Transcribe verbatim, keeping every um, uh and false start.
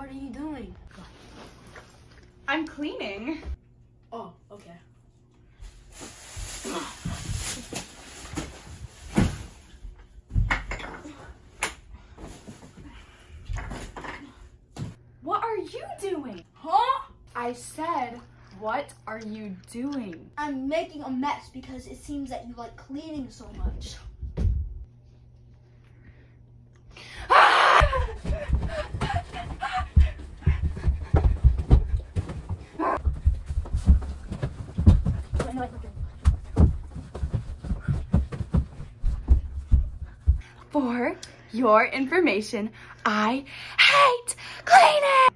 What are you doing? I'm cleaning. Oh, okay. What are you doing? Huh? I said, what are you doing? I'm making a mess because it seems that you like cleaning so much. For your information, I hate cleaning!